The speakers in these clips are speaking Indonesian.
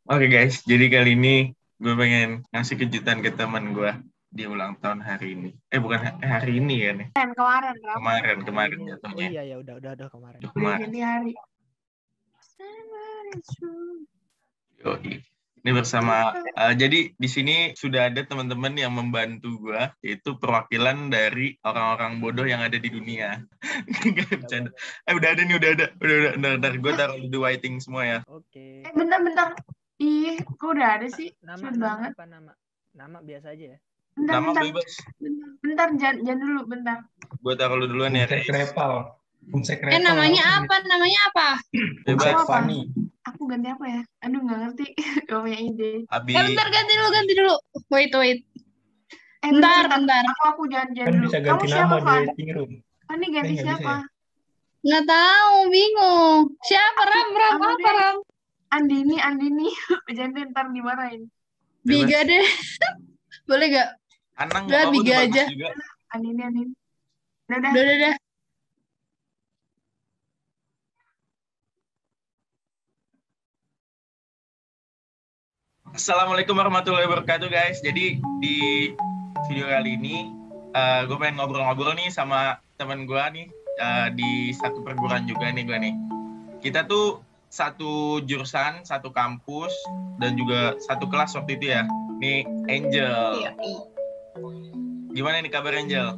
Oke guys, jadi kali ini gue pengen ngasih kejutan ke teman gue di ulang tahun hari ini. Bukan hari ini ya nih. Kemarin, Ram. Hari Kemarin ini. Oh jatuhnya. iya ya udah kemarin. Udah Udah kemarin. ganti hari. Yoi. Ini bersama, jadi di sini sudah ada teman-teman yang membantu gue, yaitu perwakilan dari orang-orang bodoh yang ada di dunia. Gak bercanda. Udah ada nih, udah ada. Ntar gue taruh di waiting semua ya. Oke. Bentar. Ih, kok udah ada sih? Nama Cepet banget. apa nama? Nama biasa aja ya. Nama Bentar. bebas. Bentar, jangan dulu, bentar. Gue taruh lu duluan ya. Bumsek Repal. Namanya apa? Bebas. Aku apa? Fani. Aku ganti apa ya? Aduh, nggak ngerti. Gak punya ide. Abi. Bentar, ganti dulu. Wait. Bentar. Bentar. Aku jangan Kan dulu. bisa Kamu ganti siapa, nama di Van? waiting room. Ini ganti Nggak bisa siapa? ya? Nggak tahu, bingung. Siapa Ram? Aku Apa deh. Ram? Andini. Jangan ntar dimarahin. Biga deh. Boleh gak? Anang Udah, apa Biga udah bagus aja. juga. Andini. Udah. Udah. Assalamualaikum warahmatullahi wabarakatuh guys. Jadi di video kali ini gue pengen ngobrol-ngobrol nih sama teman gue nih di satu perguruan juga nih gue nih. Kita tuh satu jurusan, satu kampus dan juga satu kelas waktu itu ya. Nih Angel. Iya. Gimana nih kabar Angel?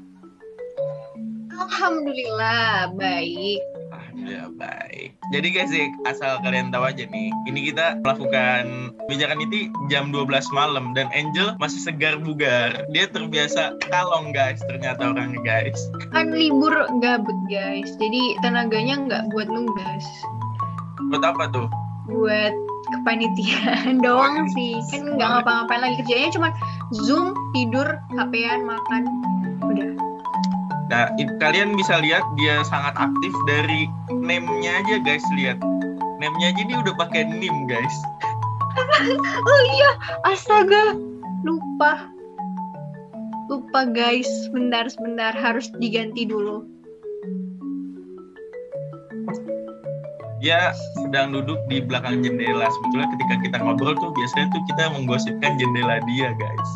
Alhamdulillah, baik. Ya baik. Jadi guys, asal kalian tahu aja nih, ini kita melakukan bijakan ini jam 12 malam dan Angel masih segar bugar. Dia terbiasa kalong guys, ternyata orangnya guys. Kan libur gabut, guys. Jadi tenaganya nggak buat nugas. Buat apa tuh? Buat kepanitiaan doang sih. Kan nggak ngapa-ngapain lagi. Kerjanya cuma Zoom, tidur, HP-an, makan. Udah. Nah, kalian bisa lihat dia sangat aktif dari name-nya aja guys, lihat. Name-nya aja dia udah pakai NIM guys. Oh iya, astaga. Lupa guys. Sebentar. Harus diganti dulu. Dia sedang duduk di belakang jendela. Sebetulnya ketika kita ngobrol tuh biasanya tuh kita menggosipkan jendela dia guys.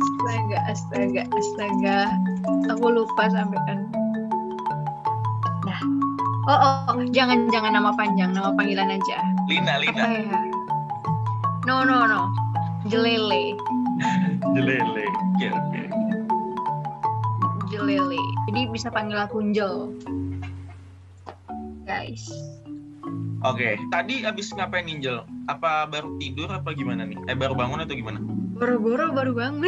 Astaga. Aku lupa sampai kan. Nah. Oh, jangan nama panjang, nama panggilan aja. Lina. Apa ya? No. Jelele. Oke. Jelele. Jadi bisa panggil aku Njel. Guys. Oke, tadi abis ngapain Angel? Apa baru tidur apa gimana nih? Baru bangun atau gimana? Boro-boro baru bangun.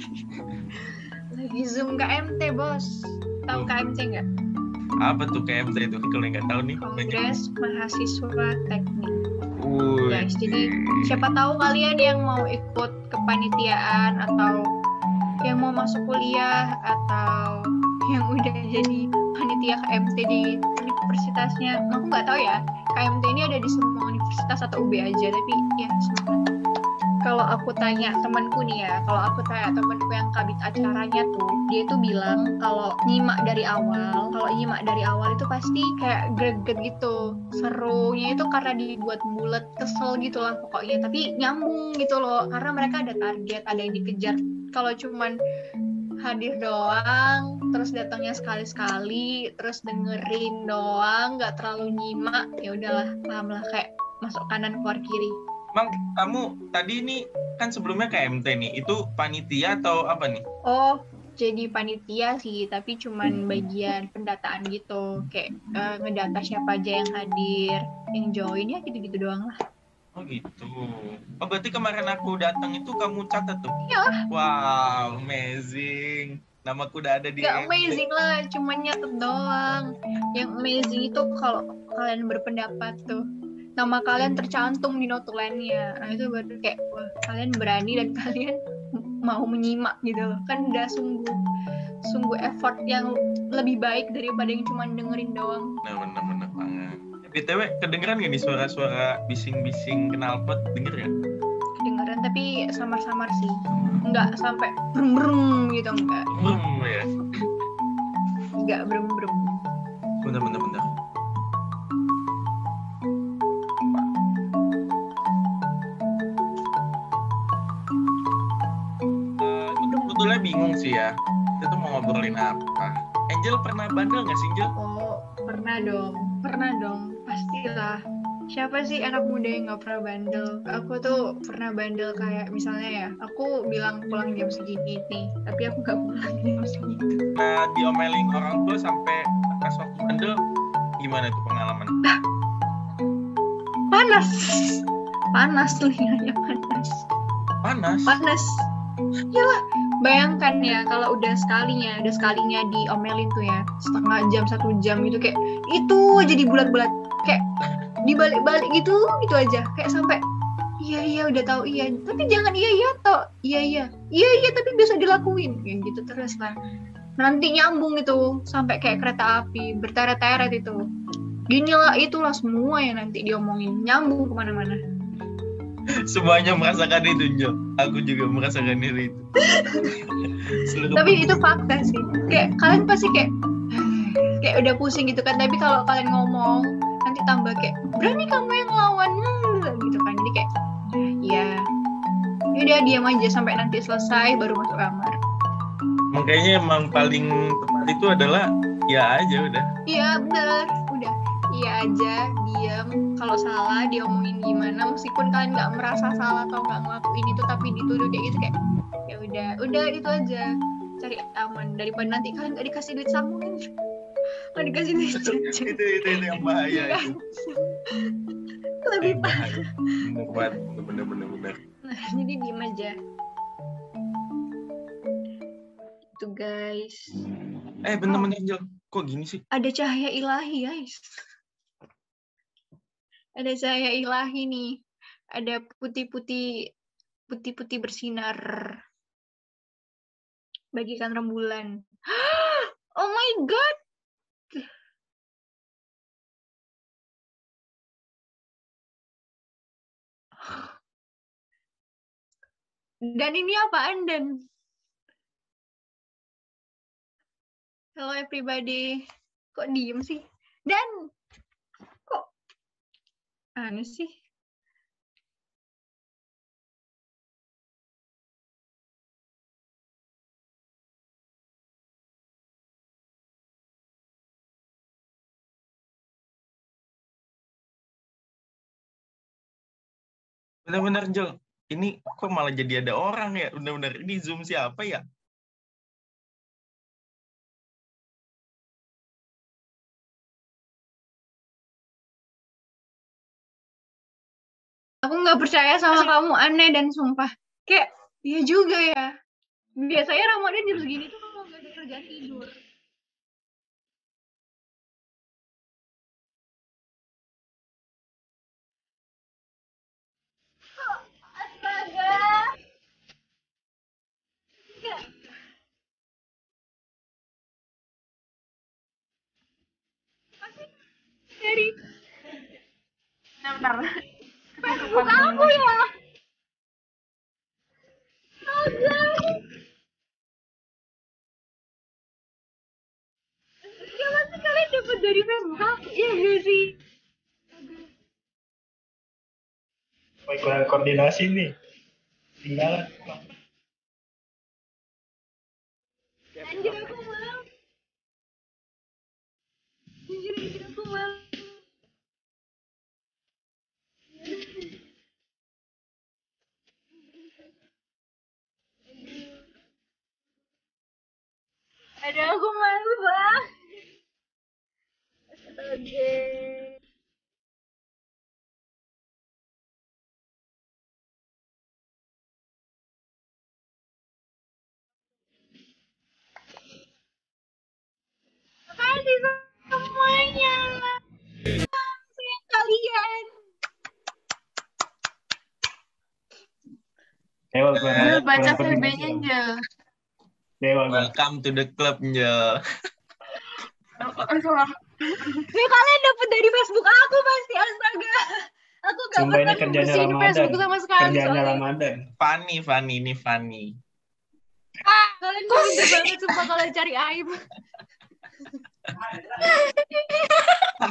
Lagi Zoom KMT, Bos. Tahu KMT nggak? Apa tuh KMT itu? Kalau nggak tahu nih. Kongres Mahasiswa Teknik. Wuih. Guys, jadi siapa tahu kalian yang mau ikut kepanitiaan atau yang mau masuk kuliah atau yang udah jadi panitia KMT di universitasnya. Aku nggak tahu ya, KMT ini ada di semua universitas atau UB aja, tapi ya semangat. Kalau aku tanya temanku yang kabit acaranya tuh, dia tuh bilang kalau nyimak dari awal itu pasti kayak greget gitu. Serunya itu karena dibuat bulat, kesel gitu lah pokoknya, tapi nyambung gitu loh, karena mereka ada target, ada yang dikejar. Kalau cuman hadir doang, terus datangnya sekali-sekali, terus dengerin doang, nggak terlalu nyimak, ya udahlah, paham lah, kayak masuk kanan keluar kiri. Mang, kamu tadi ini kan sebelumnya KMT nih, itu panitia atau apa nih? Oh, jadi panitia sih, tapi cuman bagian pendataan gitu, kayak ngedata siapa aja yang hadir, yang join, ya gitu-gitu doang lah. Oh gitu. Oh berarti kemarin aku datang itu kamu catat tuh? Iya. Wow, amazing. Namaku udah ada di Gak KMT. amazing lah, cuman nyatet doang. Yang amazing itu kalau kalian berpendapat tuh, nama kalian tercantum di notulennya. Nah itu baru kayak, wah, kalian berani dan kalian mau menyimak gitu loh. Kan udah sungguh effort yang lebih baik daripada yang cuma dengerin doang. Nah, bener banget. BTW, kedengeran gak nih suara-suara bising-bising knalpot? Denger ya? Kedengeran tapi samar-samar sih. Enggak sampai brum-brum gitu, enggak. Ya. Enggak brum-brum. Bentar. bingung sih ya. Kita tuh mau ngobrolin apa? Angel pernah bandel nggak sih, Angel? Oh, pernah dong, pastilah. Siapa sih anak muda yang nggak pernah bandel? Aku tuh pernah bandel kayak misalnya ya, aku bilang pulang jam segini nih, tapi aku nggak pulang jam segitu. Nah, diomelin orang tua sampai pas waktu bandel, gimana tuh pengalaman? Panas telinganya panas. Yalah, bayangkan ya kalau udah sekalinya diomelin tuh ya, setengah jam 1 jam itu kayak itu jadi bulat-bulat kayak dibalik-balik gitu aja kayak sampai iya udah tahu iya tapi jangan iya toh iya tapi bisa dilakuin kayak gitu terus lah nanti nyambung itu sampai kayak kereta api berteret-teret itu gini lah itulah semua yang nanti diomongin nyambung kemana-mana. Semuanya merasakan itu, Angel. Aku juga merasakan itu. Tapi itu fakta sih kayak kalian pasti kayak udah pusing gitu kan tapi kalau kalian ngomong nanti tambah kayak berani kamu yang lawan gitu kan jadi kayak ya udah diam aja sampai nanti selesai baru masuk kamar. Makanya emang paling tepat itu adalah ya aja udah. Iya benar udah iya aja diam kalau salah diomongin gimana meskipun kalian nggak merasa salah atau nggak ngelakuin itu tapi dituduh kayak gitu kayak ya udah itu aja cari aman daripada nanti kalian nggak dikasih duit sambungan. Nggak dikasih duit jajan. itu yang bahaya itu. Lebih bahaya. Bener. Nah, jadi diem aja. Itu guys. Bener-bener Angel. Kok gini sih? Ada cahaya ilahi guys. Ada cahaya ilahi nih. Ada putih-putih bersinar. Bagikan rembulan. Oh my god. Dan ini apaan Dan? Hello everybody. Kok diem sih? Dan kok aneh sih? Bener-bener Angel. Ini kok malah jadi ada orang ya? Bener-bener ini Zoom siapa ya? Aku nggak percaya sama kamu aneh dan sumpah. Kayak iya juga ya. Biasanya Ramadan jam segini tuh kalau nggak ada kerjaan tidur. Astaga. Nggak. Pasti dari Bentar. Facebook aku ya. Astaga. Ya pasti kalian dapat dari Facebook aku. Iya gak sih? Kurang koordinasi nih. Tinggalan. Anjir aku mau. Anjir aku mau. Ada aku malu bang. Astaga. Makasih semuanya. Sayang kalian. Baca VB-nya aja. Welcome to the club, Angel. Ini kalian dapat dari Facebook aku pasti astaga. Aku gak Sumpah ini pernah kerjanya ngurusin Ramadan. Facebook sama sekali Kerjanya soalnya. Ramadan. Fanny, ini Fanny. Kalian pintar banget sumpah kalau cari aib.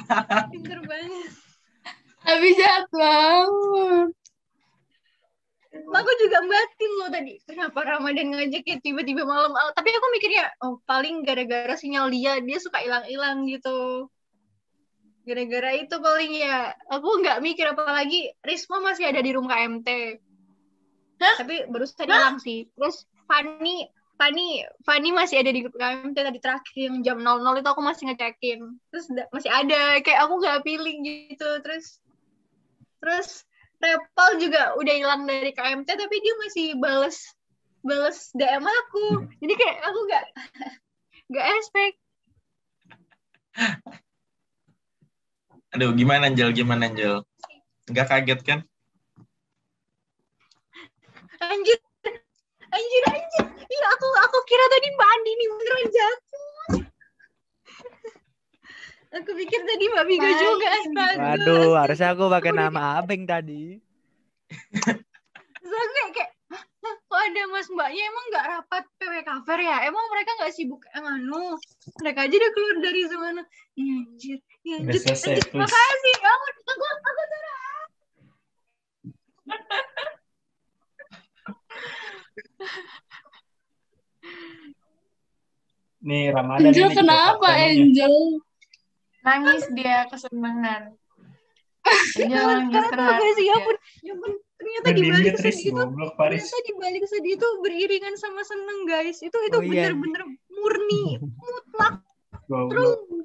Pintar banget. Habis jahat banget. Aku juga batin loh tadi. Kenapa Ramadan ngajak ya tiba-tiba malam? Tapi aku mikirnya, oh paling gara-gara sinyal dia suka hilang-hilang gitu. Gara-gara itu paling ya. Aku nggak mikir apalagi Risma masih ada di room KMT. Tapi barusan hilang sih. Terus Fanny masih ada di grup KMT tadi terakhir yang jam 00 itu aku masih ngecekin. Terus masih ada kayak aku nggak feeling gitu. Terus Repal juga udah hilang dari KMT tapi dia masih bales DM aku. Jadi kayak aku nggak expect. Aduh, gimana Angel? Nggak kaget kan? Anjir. Iya, aku kira tadi Mbak Andi nih beneran jatuh. Aku pikir tadi Mbak Biga juga, astaga. Waduh, harusnya aku pakai nama Abeng tadi. Terus aku kayak, kok ada Mas Mbaknya emang nggak rapat PW cover ya? Emang mereka nggak sibuk mereka aja udah keluar dari sana. Iya anjir. Udah selesai, please. Makasih, aku turun. Nih Ramadan Angel ini kenapa kita Angel? Nangis dia kesenangan. Angel nangis Karena karena tau gak sih, ya ampun, ternyata Udah di balik di-mute, Riz, sedih itu, goblok, Paris. ternyata di balik sedih itu beriringan sama seneng guys. Itu Oh, iya. bener-bener murni, mutlak, Goblok. true.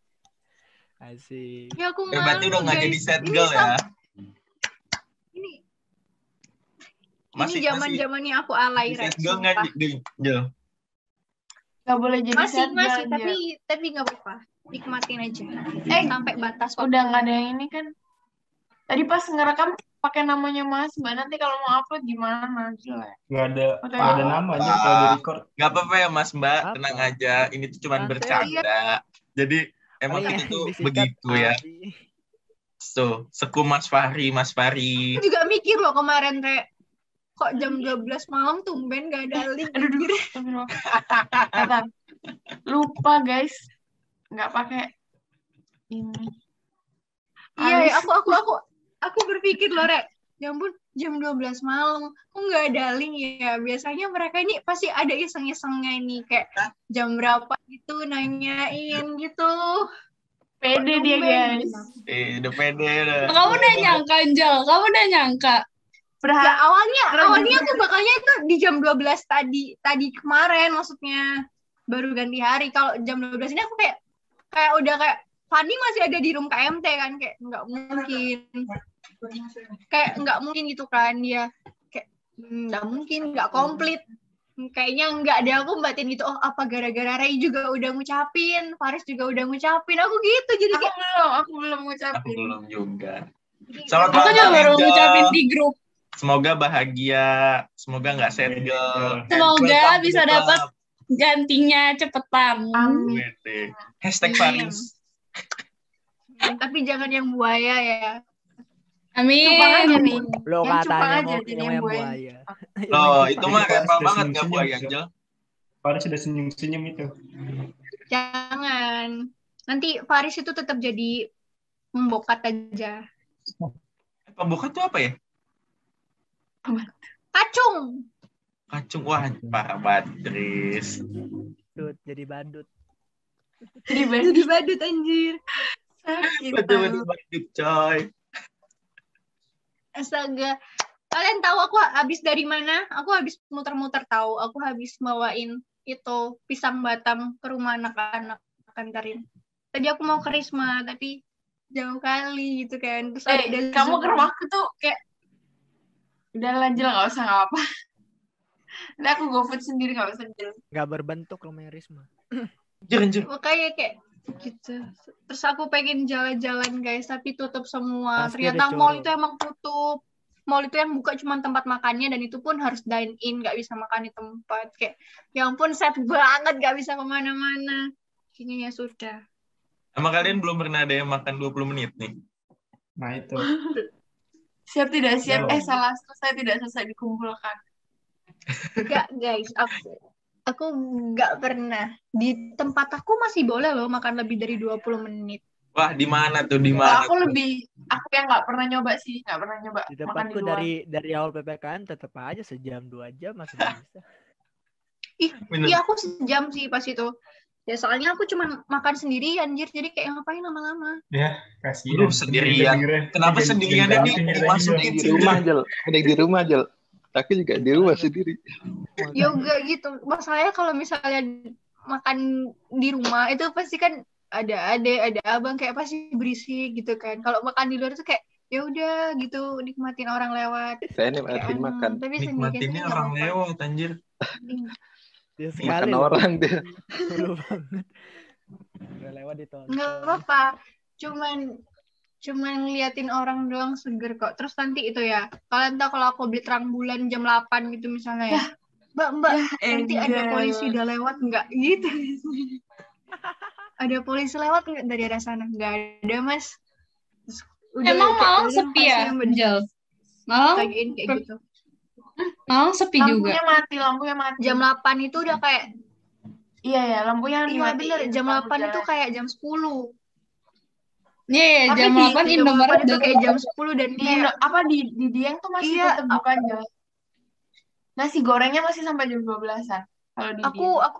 Asik. Ya aku Berarti malu udah nggak guys. jadi set Ini girl ya? Ini Masih zaman-zamannya aku alay, set Rek, girl nggak sumpah. Angel? nggak boleh jadi Masih, sad girl, Angel. tapi nggak apa-apa. Nikmatin aja. Eh, Sampai batas waktu. udah nggak ada yang ini kan. Tadi pas ngerekam pakai namanya Mas Mbak, nanti kalau mau upload gimana? Gila. Nggak Oke. ada nama aja kalau di record. Nggak apa-apa ya Mas Mbak, Apa? tenang aja. Ini tuh cuma Santai bercanda. Jadi emang Paling kita yang tuh disikat begitu ya. Abi. So, seku Mas Fahri. Aku juga mikir loh kemarin, Rek. Kok jam 12 malam tumben gak ada link. Aduh, astagfirullah. Kata, lupa guys, nggak pakai ini. Iya, Alis. aku berpikir loh, Rek. Ya ampun, jam 12 malam. Kok nggak ada link ya? Biasanya mereka ini pasti ada iseng-isengnya ini. Kayak jam berapa gitu, nanyain gitu. Pede dia Tumben. guys. Udah pede udah. Kamu udah nyangka Angel, kamu udah nyangka. Ya, awalnya aku bakalnya itu di jam 12 tadi kemarin maksudnya. Baru ganti hari. Kalau jam 12 ini aku kayak udah kayak Fanny masih ada di room KMT kan, kayak nggak mungkin gitu kan dia, kayak nggak mungkin, nggak komplit, kayaknya nggak ada. Aku batin gitu, oh apa gara-gara Ray juga udah ngucapin, Faris juga udah ngucapin, aku gitu jadi kayak Aku belum Aku ngucapin. belum juga. jadi- Selamat Aku juga ulang baru tahun, ngucapin Angel. di grup. Semoga bahagia, semoga nggak sad girl. Semoga Welcome to bisa the dapat club. gantinya cepetan. Amin. Wede. Hashtag Faris. tapi jangan yang buaya ya. Amin. Cupang aja nih. Lo Yang cupang katanya aja mau jadi yang yang buaya. buaya. Loh, itu mah Itu repal sudah banget nggak senyum-senyum, buaya Angel. Angel? Paris sudah senyum-senyum itu. Jangan, nanti Faris itu tetap jadi membokat aja, Pembuka tuh apa ya? kacung. Kacung. Wah, parah banget, Tris. Tut, jadi badut. Jadi badut anjir. Sakit. Betul-betul badut, coy. Astaga. Kalian tahu aku habis dari mana? Aku habis muter-muter tahu. Aku habis bawain itu pisang Batam ke rumah anak-anak kantarin. Tadi aku mau ke Risma, tapi jauh kali gitu kan. Terus ada Kamu Zoom. ke rumahku tuh kayak udah lanjut nggak usah nggak apa. Nanti aku GoFood sendiri nggak usah jalan. Gak berbentuk rumahnya Risma. Anjir. Makanya kayak gitu. Terus aku pengen jalan-jalan guys, tapi tutup semua. Pasti Ternyata ada mall coro. itu emang tutup. Mall itu yang buka cuma tempat makannya, dan itu pun harus dine in, nggak bisa makan di tempat. Kayak ya ampun, sad banget, nggak bisa kemana-mana. Kayaknya ya sudah. Sama kalian belum pernah ada yang makan 20 menit nih. Nah itu. Siap tidak siap? Jauh. Salah, saya tidak selesai dikumpulkan. Nggak guys, aku nggak pernah. Di tempat aku masih boleh loh makan lebih dari 20 menit. Wah, di mana tuh? Di Kalau mana? aku yang nggak pernah nyoba sih, nggak pernah nyoba Di makan di tempatku luar. dari awal PPKM tetap aja sejam 2 jam masih bisa. Bener. Iya aku sejam sih pas itu. Ya soalnya aku cuma makan sendiri anjir, jadi kayak ngapain lama-lama. Ya, kasihan. Lu sendirian. Kenapa sendirian Di dimasukin Di rumah, Jel. Mending di rumah, Jel. Aku juga di rumah sendiri. Yoga gitu. Masalahnya kalau misalnya makan di rumah itu pasti kan ada adek, ada abang, kayak pasti berisik gitu kan. Kalau makan di luar tuh kayak ya udah gitu, nikmatin orang lewat. Saya Kayak nikmatin makan. tapi sendirian tuh Nikmatinnya nggak orang apa-apa. lewat, anjir. Dia Makan sekali loh. orang dia. Seru banget. Udah lewat ditonton. Nggak apa-apa. Cuman ngeliatin orang doang seger kok. Terus nanti itu ya, kalian tahu kalau aku beli terang bulan jam 8 gitu misalnya ya. Mbak, nanti ada polisi udah lewat nggak? Gitu. Ada polisi lewat nggak dari arah sana? Nggak ada, Mas. Terus Emang kayak Malang kalian sepi ya, pasti Jel? Malang bagiin kayak gitu. Malang sepi juga. Lampunya mati. Jam 8 itu udah kayak, Iya ya, lampunya iya dimatiin. bener, jam 8 itu jalan. kayak jam 10. Iya, Tapi jam di 8 Jam Indomaret 8 itu udah kayak tutup. jam 10 dan kayak di Dieng tuh masih Iya, tetap buka aja. Nasi gorengnya masih sampai jam 12-an. Kalau di Dieng.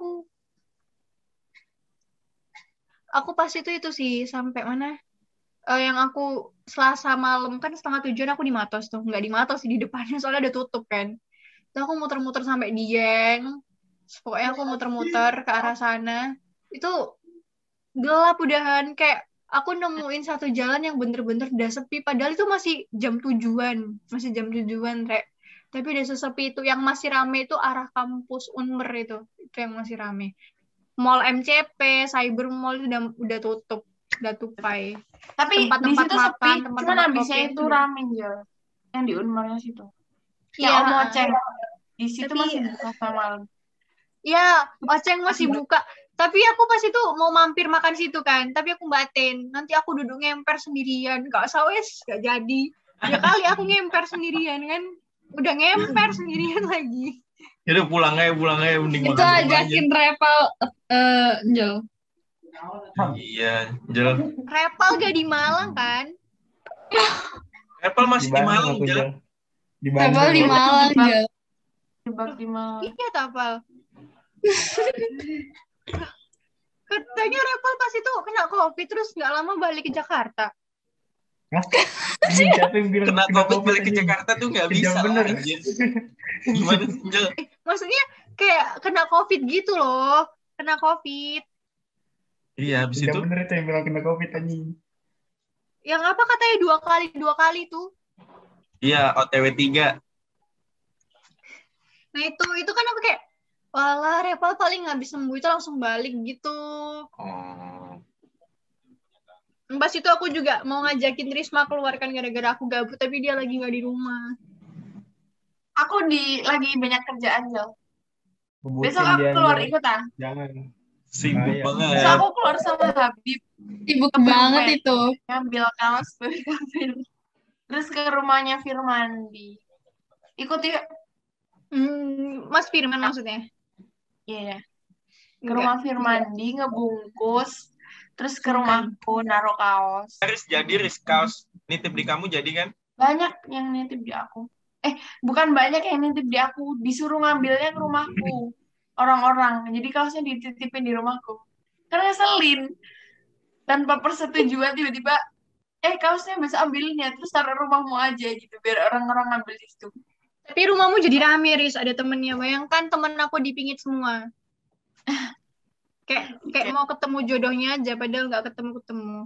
aku pas itu sih sampai mana? Yang aku Selasa malam kan 6:30 aku di Matos tuh, nggak di Matos sih, di depannya soalnya udah tutup kan. Terus aku muter-muter sampai Dieng. Pokoknya aku muter-muter ke arah sana. Itu gelap udahan, kayak aku nemuin satu jalan yang bener-bener udah sepi, padahal itu masih jam 7-an Rek. Tapi udah sesepi itu. Yang masih rame itu arah kampus Unmer itu yang masih rame. Mall MCP, Cyber Mall itu udah tutup, udah tupai. Tapi di Tempat-tempat situ makan, sepi, tempat-tempat cuman abisnya kopi itu rame ya. Yang di Unmarnya situ. Iya, Ya Om Oceng. Di situ Tapi- masih buka sampai malam. Iya, Oceng masih buka. Tapi aku pas itu mau mampir makan situ kan, tapi aku batin. Nanti aku duduk ngemper sendirian, gak sawes, gak jadi. Ya kali aku ngemper sendirian kan, udah ngemper sendirian lagi. Yaudah pulang aja mending Itu makan di rumah aja. ajakin Reval, Jel. Iya, Jel. Repal gak di Malang kan? Apple masih di Malang, aku, Jel. Jel. Di Reval di Bandung. Malang, Jel. Jebak di Malang. Iya tapal. Katanya Repal pas itu kena COVID terus nggak lama balik ke Jakarta. Siapa yang bilang Kena COVID balik ke anjing? Jakarta tuh nggak Kejam bisa bener. lah, anjir. Gimana, Jel? Maksudnya kayak kena COVID gitu loh. Kena COVID. Iya, habis Kejam itu bener itu yang bilang kena COVID anjing. Yang apa katanya dua kali tuh. iya OTW 3. Nah itu kan aku kayak, walah Repal paling habis sembuh itu langsung balik gitu. Oh. Pas itu aku juga mau ngajakin Risma keluar kan gara-gara aku gabut, tapi dia lagi nggak di rumah. Aku lagi banyak kerjaan, Jel. Bebutin Besok aku dia, keluar Jel. ikutan. Jangan. Sibuk Bahaya. banget. Besok aku keluar sama Habib. Sibuk banget itu. Ngambil kaos tuh. Terus ke rumahnya Firmandi. Ikut yuk. Mas Firman maksudnya? Iya. Ke Enggak. rumah Firmandi ngebungkus. Terus ke Bukan. rumahku naruh kaos. Riz jadi Riz kaos nitip di kamu jadi kan? Banyak yang nitip di aku. Bukan banyak yang nitip di aku. Disuruh ngambilnya ke rumahku. Orang-orang. Jadi kaosnya dititipin di rumahku. Karena ngeselin. Tanpa persetujuan tiba-tiba, kaosnya bisa ambilnya. Terus taruh rumahmu aja gitu. Biar orang-orang ngambil di situ. Tapi rumahmu jadi rame, Riz. Ada temennya. Bayangkan temen aku dipingit semua. Kayak mau ketemu jodohnya aja, padahal nggak ketemu-ketemu.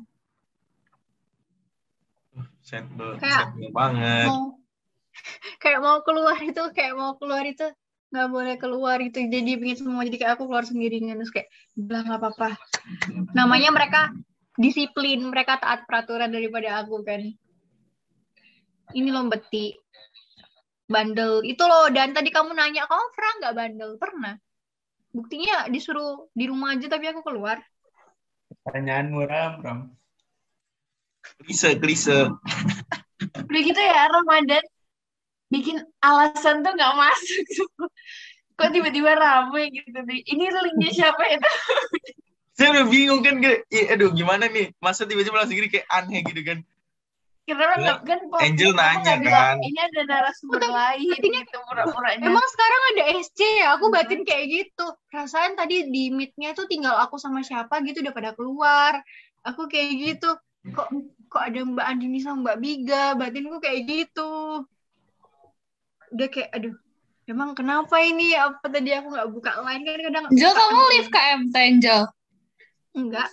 Set Kayak- banget. Mau keluar itu nggak boleh keluar itu, jadi pingin semua, jadi kayak aku keluar sendiri kan. Terus kayak bilang nggak apa-apa, namanya mereka disiplin, mereka taat peraturan daripada aku kan. Ini loh beti bandel itu loh. Dan tadi kamu nanya, kamu pernah nggak bandel? Pernah. Buktinya disuruh di rumah aja tapi aku keluar. Pertanyaanmu, Ram. Klise. Udah gitu ya, Ramadan bikin alasan tuh nggak masuk. Kok tiba-tiba rame gitu. Ini linknya siapa ya? Saya udah bingung kan, aduh gimana nih, masa tiba-tiba langsung gini kayak aneh gitu kan. Karena Bilang, kan Angel aku nanya nggak bilang kan. ini ada narasumber lain tadinya- gitu pura-puranya. Emang sekarang ada SC ya, aku batin kayak gitu. Perasaan tadi di meet-nya tuh tinggal aku sama siapa gitu udah pada keluar. Aku kayak gitu. Kok ada Mbak Andini sama Mbak Biga, batinku kayak gitu. Udah kayak aduh, emang kenapa ini? Apa tadi aku nggak buka line kan kadang. Angel, kamu live KMT, Angel? Enggak.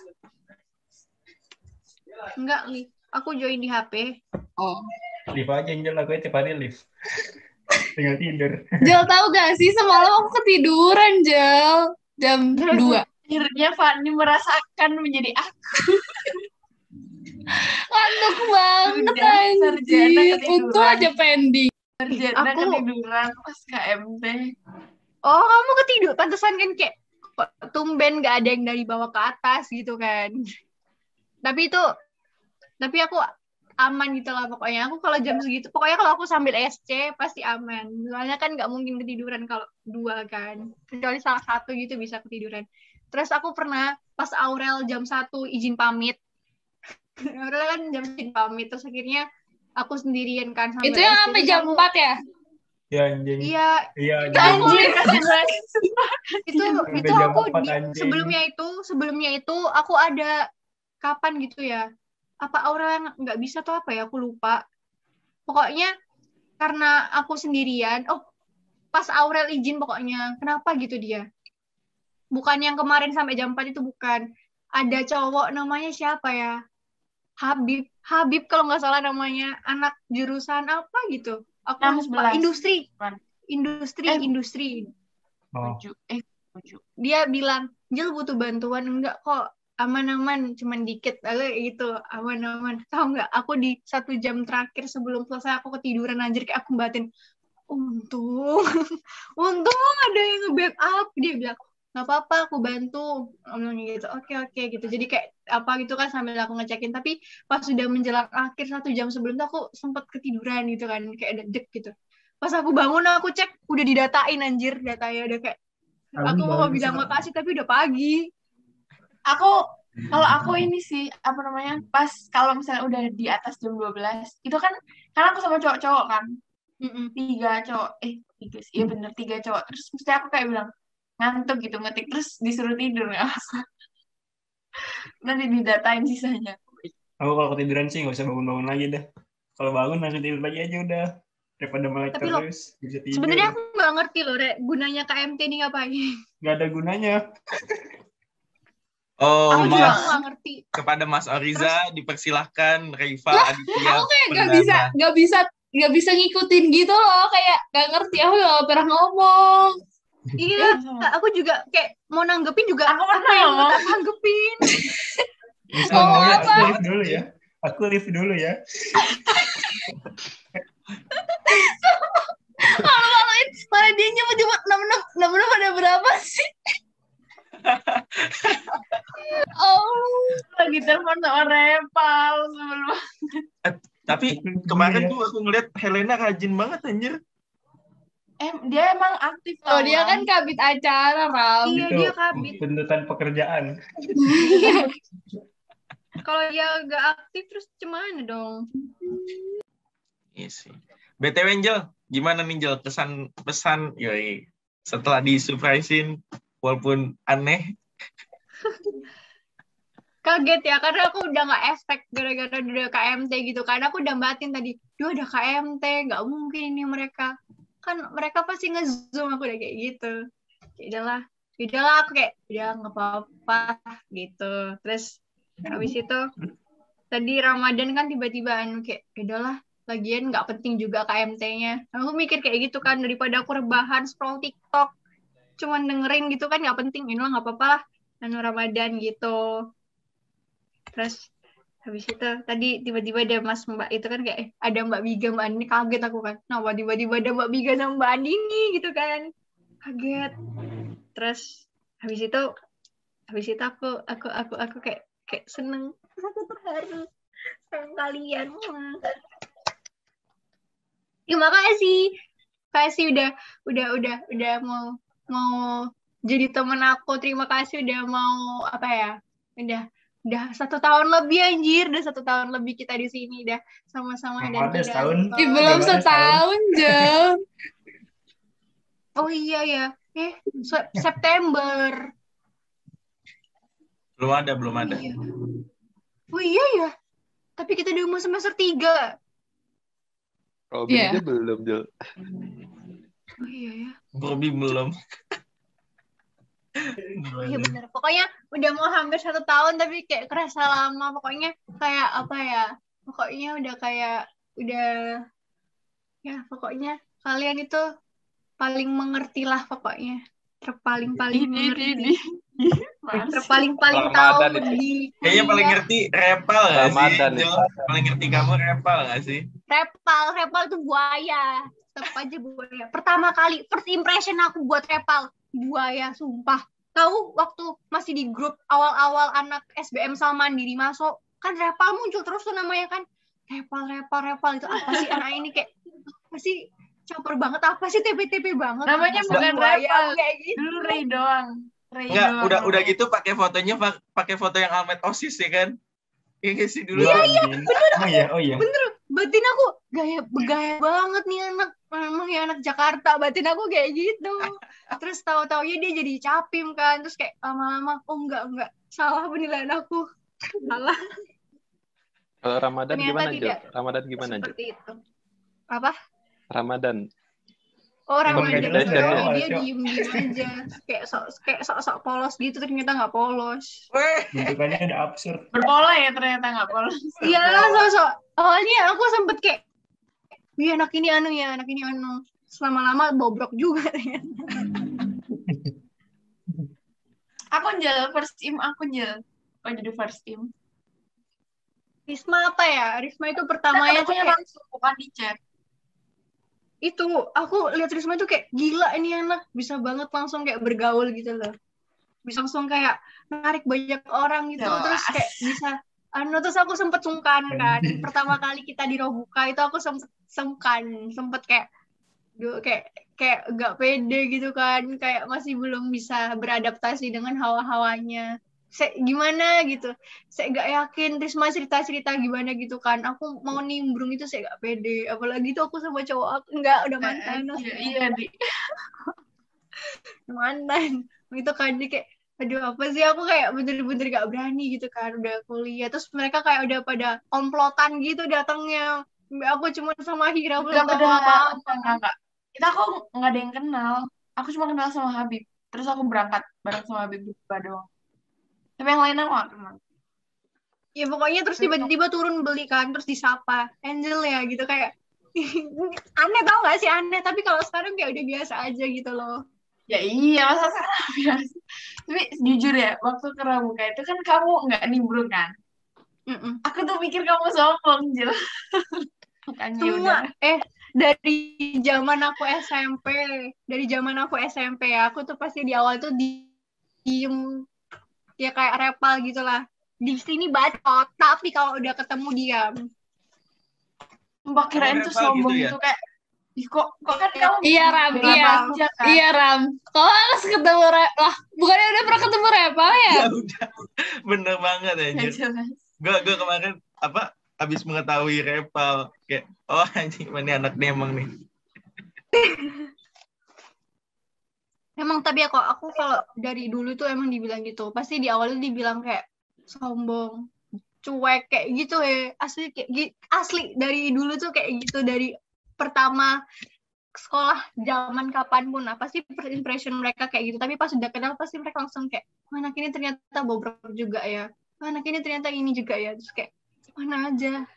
Enggak, Li. Aku join di HP. Oh. Live aja Angel, aku tiap hari live. Tinggal tidur. Jel, tahu gak sih semalam aku ketiduran, Jel. Jam 2. Akhirnya Fanny merasakan menjadi aku. Ngantuk banget, Udah, sarjana anjir. ketiduran. Untung aja pending. Sarjana Aku- ketiduran pas KMT. Oh, kamu ketidur. Pantesan kan kayak kok tumben gak ada yang dari bawah ke atas gitu kan. Tapi aku aman gitu lah pokoknya. Aku kalau jam segitu, pokoknya kalau aku sambil SC pasti aman. Soalnya kan nggak mungkin ketiduran kalau 2 kan. Kecuali salah satu gitu bisa ketiduran. Terus aku pernah pas Aurel jam 1 izin pamit. Aurel kan jam izin pamit. Terus akhirnya aku sendirian kan sambil Itu yang SC. sampai Terus jam aku- 4 ya? Ya anjing. Iya, Iya Anjir, kasih banget. itu Sampai itu jam aku 4, di- anjing. sebelumnya itu aku ada kapan gitu ya, apa Aurel yang nggak bisa tuh apa ya, aku lupa. Pokoknya karena aku sendirian, pas Aurel izin pokoknya, kenapa gitu dia, bukan yang kemarin sampai jam 4 itu, bukan, ada cowok namanya siapa ya, Habib kalau nggak salah namanya, anak jurusan apa gitu, aku lupa. 16. Industri. Oh. Tujuh. Dia bilang, Jel butuh bantuan, enggak kok, aman-aman, cuman dikit gitu, aman-aman. Tahu nggak, aku di 1 jam terakhir sebelum selesai aku ketiduran anjir, kayak aku batin, untung ada yang nge-backup. Dia bilang, nggak apa-apa, aku bantu, ngomongnya gitu. Oke gitu. Jadi kayak apa gitu kan sambil aku ngecekin. Tapi pas sudah menjelang akhir 1 jam sebelum itu aku sempat ketiduran gitu kan, kayak ada dek gitu. Pas aku bangun aku cek udah didatain anjir, datanya udah kayak aku mau bilang makasih tapi udah pagi. Kalau aku ini sih, apa namanya, pas kalau misalnya udah di atas jam 12, itu kan, karena aku sama cowok-cowok kan, 3 cowok, 3 sih, iya bener 3 cowok, terus mesti aku kayak bilang, ngantuk gitu, ngetik, terus disuruh tidur, nggak apa. Nanti didatain sisanya. Aku kalau ketiduran sih nggak usah bangun-bangun lagi dah. Kalau bangun langsung tidur lagi aja udah. Daripada melek Tapi lo, terus, bisa tidur. sebenarnya aku nggak ngerti loh, Rek, gunanya KMT ini ngapain. Nggak ada gunanya. Oh, Aku juga Mas, nggak ngerti. kepada Mas Oriza dipersilahkan, Riva, Aditya, Aku kayak Perdana. nggak bisa ngikutin gitu loh, kayak nggak ngerti, aku nggak pernah ngomong. Iya, aku juga kayak mau nanggepin juga. Aku pernah yang ngomong. nggak nanggepin. Bisa Oh, ngomongnya, apa? Aku live dulu ya. Malah dia nyebut-nyebut nomor ada berapa sih? Lagi telepon sama Repal sebelum. Tapi kemarin tuh aku ngeliat Helena rajin banget anjir. Dia emang aktif Oh, tau, dia Ram. kan kabit acara, Ram. Iya, Itu dia kabit. tuntutan pekerjaan. Kalau dia nggak aktif terus gimana dong? Iya sih. BTW Angel, gimana nih Angel kesan pesan yoi setelah disurprisein walaupun aneh? Kaget ya, karena aku udah nggak expect gara-gara udah KMT gitu. Karena aku udah batin tadi, duh ada KMT, nggak mungkin ini mereka. Kan mereka pasti nge-zoom, aku udah kayak gitu. Ya udahlah aku kayak, udah nggak apa-apa gitu. Terus habis itu, tadi Ramadan kan tiba-tiba kayak, ya udahlah, lagian nggak penting juga KMT-nya. Aku mikir kayak gitu kan, daripada aku rebahan scroll TikTok, cuman dengerin gitu kan nggak penting, ini lah nggak apa-apa lah, Ramadan gitu. Terus habis itu tadi tiba-tiba ada Mas Mbak itu kan kayak ada Mbak Biga, Mbak Andini, kaget aku kan. Nah, tiba-tiba ada Mbak Biga sama Mbak Andini gitu kan. Kaget. Terus habis itu aku kayak seneng. Aku terharu sama kalian. Terima kasih. Kasih udah mau jadi temen aku. Terima kasih udah mau apa ya? Udah 1 tahun lebih anjir, udah 1 tahun lebih kita di sini, udah sama-sama dan Ada setahun. Ih, belum Gambarnya setahun, Jel. Oh iya ya, September. Belum ada. Iya. Oh iya ya, tapi kita udah mau semester 3. Robin Iya. aja belum, Jul. Oh iya ya. Bobby belum. Iya benar. Pokoknya udah mau hampir 1 tahun tapi kayak kerasa lama. Pokoknya kayak apa ya? Pokoknya udah kayak ya pokoknya kalian itu paling mengerti lah pokoknya. Terpaling-paling mengerti. Terpaling-paling tahu Ramadan itu. di Kayaknya paling kuliah. ngerti Repal nggak sih? Ramadan Jel? Paling ngerti kamu Repal nggak sih? Repal itu buaya. Tetap aja buaya. Pertama kali first impression aku buat Repal buaya, sumpah. Tahu waktu masih di grup awal-awal anak SBM sama Mandiri masuk, kan Repal muncul terus tuh namanya kan. Repal itu apa sih anak ini kayak apa sih? Caper banget, apa sih TP banget. Namanya Masa bukan buaya Repal. kayak gitu. Dulu Ray doang. Enggak, udah gitu pakai fotonya pakai foto yang Almet OSIS ya kan? Iya nggak sih dulu? Iya. Oh iya. Batin aku gaya banget nih anak, memang ya anak Jakarta, batin aku kayak gitu. Terus tahu-taunya dia jadi capim kan, terus kayak lama-lama oh enggak salah penilaian aku, salah. Kalau Ramadan Ternyata gimana, Jul? tidak. Ramadan gimana, Jul? Seperti itu. Apa? Ramadan. Orang Bukan aja meditation ya? dia diem aja, kayak sok polos gitu, ternyata nggak polos. Weh, Bentukannya ada absurd. Berpola ya ternyata nggak polos. Iya sok awalnya aku sempet kayak, wih anak ini anu, lama-lama bobrok juga. Aku Jel, first team aku Jel. Oh jadi first team. Risma apa ya? Risma itu Kita pertamanya tuh ketemunya kayak, langsung bukan di chat. itu aku lihat Risma tuh kayak gila, ini anak bisa banget langsung kayak bergaul gitu loh, bisa langsung kayak narik banyak orang gitu. Jelas. Terus kayak bisa terus aku sempet sungkan kan pertama kali kita di Robuka itu, aku sempet kayak kayak gak pede gitu kan, kayak masih belum bisa beradaptasi dengan hawa-hawanya. Gimana gitu, saya gak yakin Risma cerita gimana gitu kan, aku mau nimbrung itu saya gak pede, apalagi itu aku sama cowok aku udah mantan. Iya di. Mantan itu kan, dia kayak aduh apa sih, aku kayak bener-bener gak berani gitu kan, udah kuliah terus mereka kayak udah pada komplotan gitu datangnya, aku cuma sama Hira belum tahu apa-apa. Enggak. Kita aku nggak ada yang kenal. Aku cuma kenal sama Habib. Terus aku berangkat bareng sama Habib berdua doang. Tapi yang lain aku nggak kenal. Ya pokoknya terus tiba-tiba turun beli kan, terus disapa Angel ya gitu, kayak aneh, tau gak sih aneh, tapi kalau sekarang kayak udah biasa aja gitu loh. Ya iya, masa sekarang biasa. Tapi jujur ya, waktu ke Rabuka itu kan kamu nggak nimbrung kan? Aku tuh mikir kamu sombong, Jel. Makanya Semua, udah. dari zaman aku SMP ya, aku tuh pasti di awal tuh diem, ya kayak Repal gitulah. Di sini bacot, tapi kalau udah ketemu diam. Mbak kirain tuh Repal sombong gitu ya? gitu kayak, ih kok kan kamu Iya, Ram. bela Iya. aja kan? Iya, Ram. Kalau harus ketemu lah, bukannya udah pernah ketemu Repal ya? ya udah. Bener banget Ya anjir. jelas. Gue kemarin habis mengetahui Repal kayak anjing mana anak dia emang nih. Emang tapi ya kok aku kalau dari dulu tuh emang dibilang gitu. Pasti di awal tuh dibilang kayak sombong, cuek kayak gitu ya. Asli dari dulu tuh kayak gitu, dari pertama sekolah zaman kapanpun. Nah, pasti first impression mereka kayak gitu. Tapi pas udah kenal pasti mereka langsung kayak, anak ini ternyata bobrok juga ya. Anak ini ternyata ini juga ya. Terus kayak mana aja.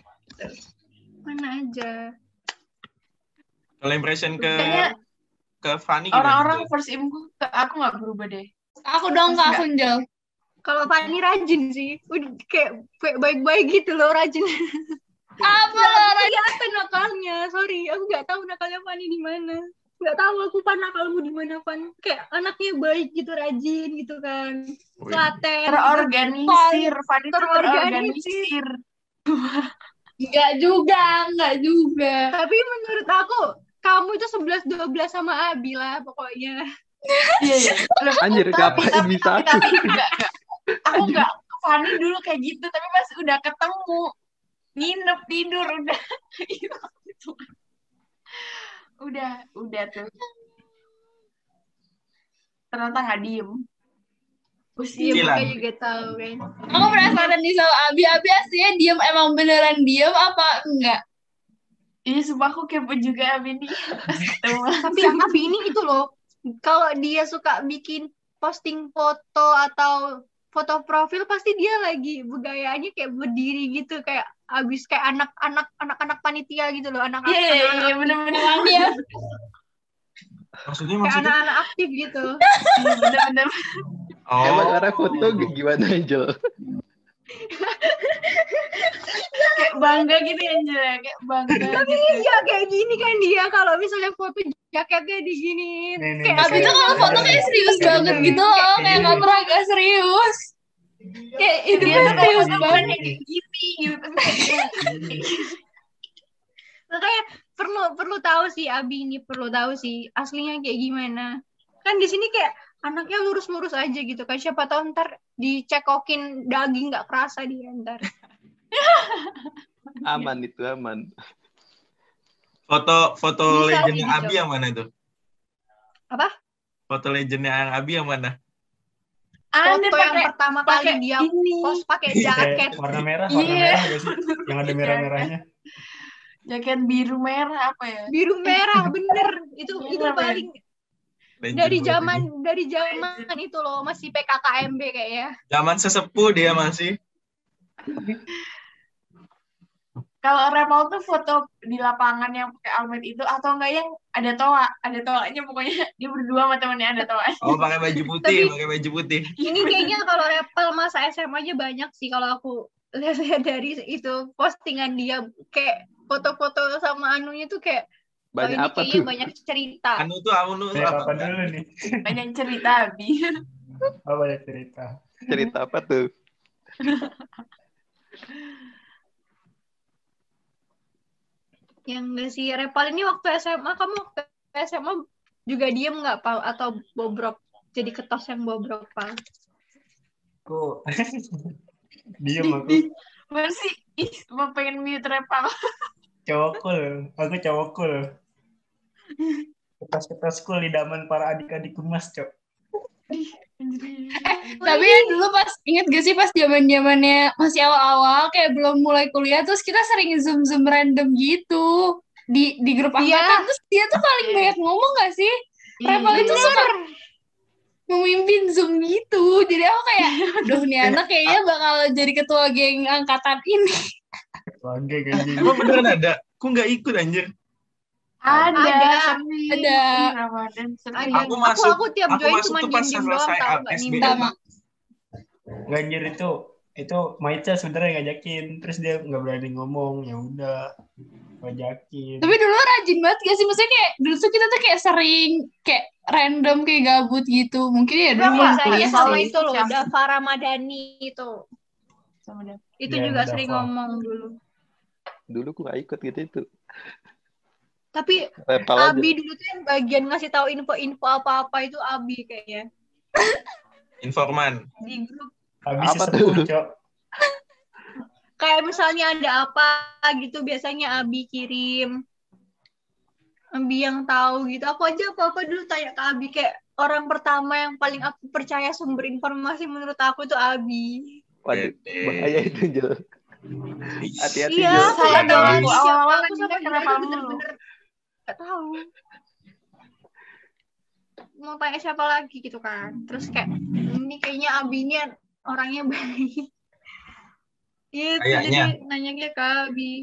Kalau impression Kayaknya ke Fanny gimana? orang-orang first imku ke aku nggak berubah deh. Aku dong, Kak Sunjel. Kalau Fanny rajin sih, udah kayak baik-baik gitu loh, rajin. Apa lo? Kelihatan nakalnya, sorry, aku nggak tahu nakalnya Fanny di mana. Nggak tahu aku nakalmu di mana, Fan. Kayak anaknya baik gitu, rajin gitu kan, telaten. Terorganisir, Fanny tuh terorganisir. Enggak juga. Tapi menurut aku, kamu itu 11-12 sama Abi lah pokoknya. Iya. Loh, Anjir, ngapain bisa aku? tapi enggak. Aku enggak ke Fanny dulu kayak gitu, tapi pas udah ketemu, nginep tidur udah. udah tuh. Ternyata nggak diem. Iya, Silang. bukan juga tahu kan. Aku penasaran nih sama Abi. Abi aslinya diem, emang beneran diem apa enggak? Iya, sumpah aku kepo juga Abi nih. Tapi Abi ini itu loh, kalau dia suka bikin posting foto atau foto profil pasti dia lagi bergayanya kayak berdiri gitu, kayak abis kayak anak-anak panitia gitu loh, anak-anak Iya, bener-bener. Emang dia Maksudnya kayak anak-anak aktif gitu. Iya, bener-bener. Emang Oh. arah foto gimana Angel? Kayak bangga gitu ya, Angel, kayak bangga gitu. Iya kayak gini kan dia kalau misalnya foto jaketnya diginiin. Nih, Kayak Abi tuh kalau foto kayak serius banget gitu loh, kayak nggak pernah gak serius. Kayak Dia hidupnya tuh kayak serius foto banget. bukannya kayak gini gitu. Makanya perlu tahu sih Abi ini, perlu tahu sih aslinya kayak gimana. Kan di sini kayak anaknya lurus-lurus aja gitu kan, siapa tahu ntar dicekokin daging nggak kerasa dia ntar. Aman itu, aman. Foto Bisa legendnya gitu. Abi yang mana itu? Apa? Foto legendnya Abi yang mana? Ada Foto yang pertama kali pakai dia ini. post pakai Kayak jaket. warna merah Iya. gak sih? Yang ada merah-merahnya. Jaket biru merah apa ya? Biru merah bener. Itu Merah, paling Legend dari banget ini. zaman itu loh, masih PKKMB kayaknya. Zaman sesepuh dia masih. Kalau Repal tuh foto di lapangan yang pakai almet itu atau enggak yang ada toanya pokoknya dia berdua sama temennya ada toanya. Oh, pakai baju Tapi- putih, pakai baju putih. Ini kayaknya kalau Repel masa SMA aja banyak sih kalau aku lihat dari itu postingan dia, kayak foto-foto sama anunya tuh kayak oh, Banyak ini apa kayaknya tuh? banyak cerita. Anu tuh Kayak apa? apa dulu nih? Banyak cerita Abi. Oh, banyak cerita. Cerita apa tuh? Yang enggak sih, Repal ini waktu SMA, kamu waktu SMA juga diem nggak, Pal? Atau bobrok? Jadi ketos yang bobrok, Pal? Aku diem aku. Masih mau pengen mute Repal. Cowokul. Aku cowokul. Kertas-kertas cool idaman para adik-adik Humas, Cok. Tapi ya dulu pas, inget gak sih pas zamannya masih awal-awal kayak belum mulai kuliah, terus kita sering zoom random gitu di grup Iya. angkatan, terus dia tuh paling Iya. banyak ngomong gak sih? Repal itu suka memimpin zoom gitu, jadi aku kayak duh nih anak kayaknya bakal jadi ketua geng angkatan ini. Lagi anjing. Emang beneran ada? Aku nggak ikut anjir. Ada. Ada. Ih, Ramadan sering. Ada. Aku tiap aku join masuk cuma tuh pas diem-diem doang, selesai tahu nggak SBM. nimbang. Sama. Ganjir itu Maica sebenarnya ngajakin, terus dia nggak berani ngomong, ya udah ngajakin. Tapi dulu rajin banget gak sih? Maksudnya kayak dulu tuh kita tuh kayak sering kayak random kayak gabut gitu. Mungkin ya dulu Tapi belum apa? kuliah Sama sih. itu loh, Siapa? Dava Ramadhani itu. Sama dia. Itu Iya, juga Dava. sering ngomong dulu. Dulu aku gak ikut gitu itu. Tapi Repal aja. Abi dulu tuh yang bagian ngasih tahu info-info apa-apa itu Abi kayaknya. Informan. Di grup. Habis Apa sesepuh, tuh? Cok. Kayak misalnya ada apa gitu, biasanya Abi kirim. Abi yang tahu gitu. Aku aja apa-apa dulu tanya ke Abi, kayak orang pertama yang paling aku percaya sumber informasi menurut aku itu Abi. Waduh, bahaya itu Angel. Hati-hati Iya, Jel. Saya kalau dong, dari aku siapa awal-awal aku sama nanya dia kenapa aja mulu. bener-bener gak tahu. Mau tanya siapa lagi gitu kan. Terus kayak, ini kayaknya Abi ini orangnya baik. Iya, Kayaknya. jadi nanya ke Abi.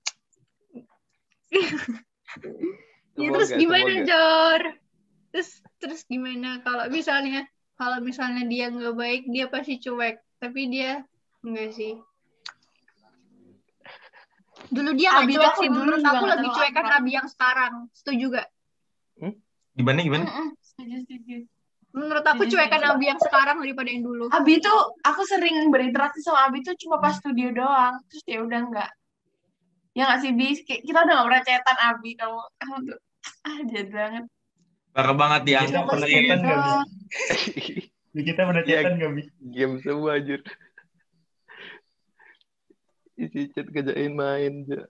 Ya, terus gimana, Semoga. Jor? Terus gimana kalau misalnya dia nggak baik, dia pasti cuek. Tapi dia enggak sih. Dulu dia nggak Abi cuek aku sih. dulu Menurut juga aku nggak lebih terlalu cuek kan akrab. Abi yang sekarang. Setuju gak? Gimana? Setuju. Menurut aku cuekan Abi yang sekarang daripada yang dulu. Abi tuh aku sering berinteraksi sama Abi tuh cuma pas studio doang. Terus ya udah enggak. Ya nggak sih, Bis? Kita udah nggak pernah chatan Abi. Kamu tuh jahat banget. Parah banget Kita dianggap pernah sih. chatan nggak, Bi? Kita pernah Iya. chatan nggak, Bi? Game semua anjir. Isi chat kerjain main aja.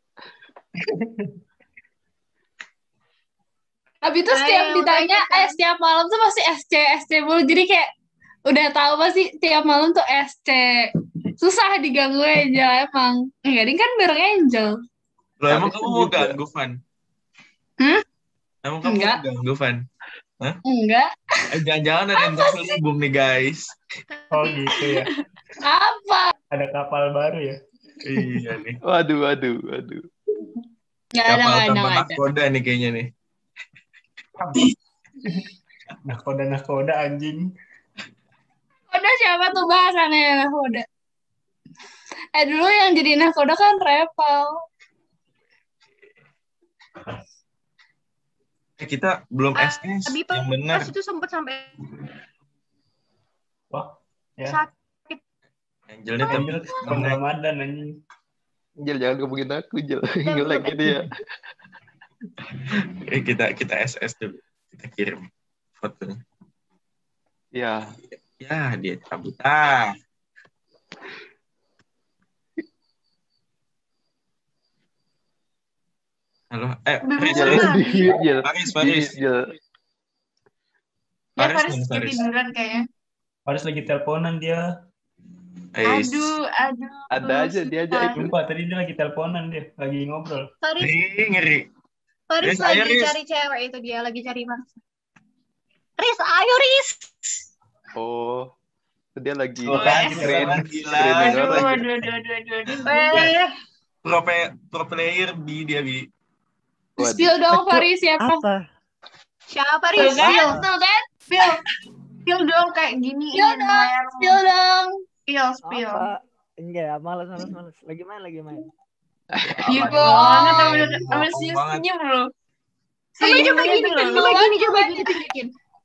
Habis itu setiap Ayo, ditanya, udah, setiap malam tuh pasti SC mulu. Jadi kayak udah tahu pasti tiap malam tuh SC. Susah diganggu Angel emang. Enggak, ini kan bareng Angel. Loh, emang Habis kamu itu mau juga. ganggu, Van? Emang kamu Enggak. mau ganggu, Van? Enggak. Jangan-jangan ada yang terselubung nih, guys. Oh gitu ya. Apa? Ada kapal baru ya. Iya nih. Waduh. Enggak ada, Kapal enggak tanpa ada. nahkoda nih kayaknya nih. Nahkoda anjing. Udah siapa tuh bahasannya nahkoda? Dulu yang jadi nahkoda kan Reval. Kita belum SS Abi yang benar. pas itu sempet sampai Wah, ya. sakit. Angelnya Anjir, tapi belum Ramadan anjing. Jel jangan ngomongin aku Jel. Nge-lag gitu ya. kita SS dulu. Kita kirim fotonya. Ya. Ya, dia cabut. Halo, Bebek Faris, mana? Jel. Faris. Jel. Ya Faris, Faris Faris. ketiduran kayaknya. Faris lagi teleponan dia. Aduh. Ada aja dia aja. Sumpah, tadi dia lagi teleponan dia. Lagi ngobrol. Faris Ngeri. Riz Riz, ayo, lagi Riz. cari cewek itu, dia lagi cari Mas. Riz, ayo Riz. Oh. Dia lagi Oh, kan, screen- gila. screening Aduh, orang. aduh. Pro player B dia Bi. Waduh. Spill dong Faris siapa? Apa? Siapa Tuh Riz? kan? Tuh kan? Spill dong kayak gini. Spill dong. Spill dong. Spill. Apa? Enggak, malas. Lagi main. Iya Aman. banget sama Aman banget. senyum loh. Coba gini, coba gini tunjukin.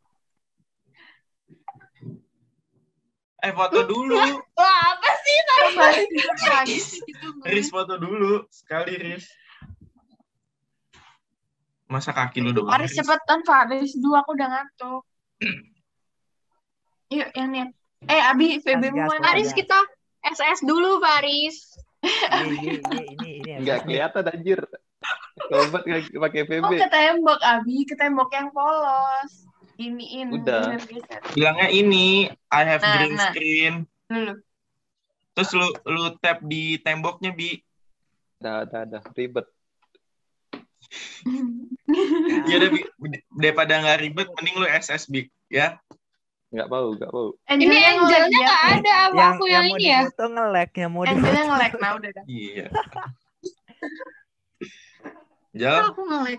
Foto dulu. Wah, apa sih? Riz foto dulu. Sekali Riz. Masa kaki lu doang? Faris cepetan Faris. Dua aku udah ngantuk. Yuk yang nih. Abi VB mu Gas, mana? Faris, kita SS dulu Faris. Ini. Enggak kelihatan anjir. Coba pakai VB. Oh ketembok Abi, ketembok yang polos. Iniin. Udah. geser. Bilangnya ini I have Nah, green nah. screen. Dulu. Terus lu tap di temboknya Bi. Dah. Ribet. Ya udah Bi, daripada nggak ribet mending lu SS Bi ya. Enggak mau. Ini Angelnya nggak ada. Apa aku yang mau ini ya? difoto nge-lag, yang mau Angelnya difoto. nge-lag. Nah udah dah. Iya. Jal, Aku nge-lag.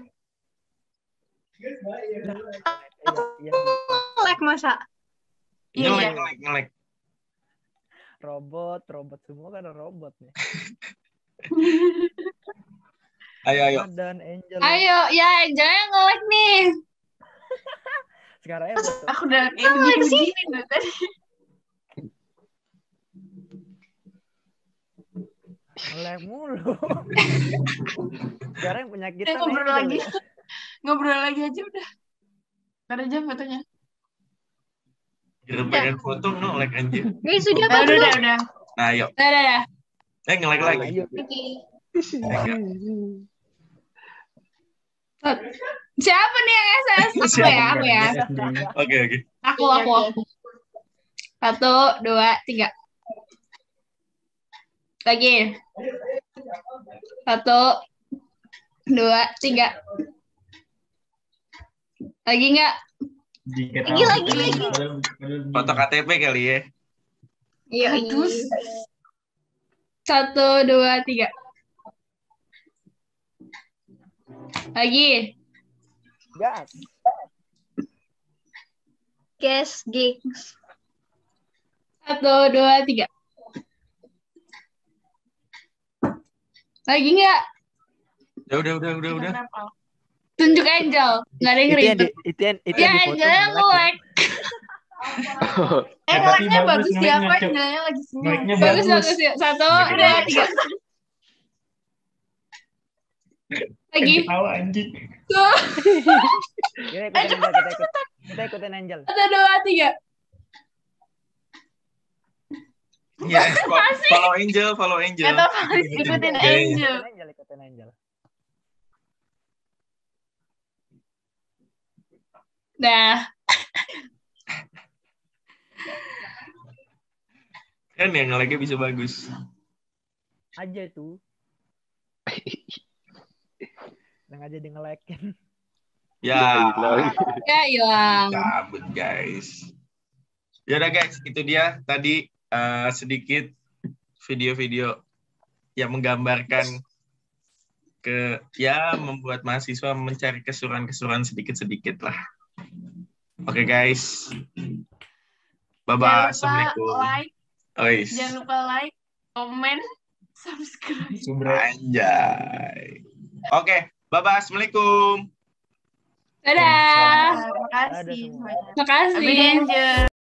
Yang Nge-lag masa? Iya. ngelek. robot semua kan robot nih. Ayo. Dan Angel. Ayo, ya Angelnya nge-lag nih. Sekarang ya foto. Aku udah kayak begini tuh tadi. Nge-lag mulu. Sekarang penyakitnya Ngobrol Angel lagi. ya. Ngobrol lagi aja udah. Ntar aja fotonya. Kira pengen foto ngelek anjir. Guys, sudah apa Udah. belum? Nah, ayo. Dah. Ngelek lagi. Ayo. Oke. Siapa nih yang SS? Aku ya. Oke. Aku. 1, 2, 3. Lagi. 1, 2, 3. Lagi nggak? Lagi. Foto KTP kali ya. Iya, Terus 1, 2, 3. Lagi. Gas. Guys, gigs. 1, 2, 3. Lagi nggak? Ya udah. Tunjuk Angel. Nggak ada yang ribet. Itu yang Ya di foto Angel yang nge-lag ya. nge-lag. ngelagnya bagus, bagus ya. Aku ngelagnya, Cok. Angelnya lagi senyum. Ngelagnya Bagus ya. 1, 2, 3. Lagi. Ketawa anjing. Tuh. Kita ikutin Angel. 1, 2, 3. Iya, follow Angel. Kata Faris ikutin Angel. Ikutin Angel. Nah, Kan ya nge-like-nya bisa bagus. Aja tuh. Yang aja di nge-like-in. Ya, ya hilang. cabut guys. Yaudah guys, itu dia tadi sedikit video-video yang menggambarkan membuat mahasiswa mencari keseruan-keseruan sedikit-sedikit lah. Oke guys. Bye-bye. Assalamualaikum. Jangan lupa like, komen, subscribe. Anjay. Oke, bye-bye. Assalamualaikum. Dadah. Terima kasih. Dadah semua. Makasih. Abis Angel.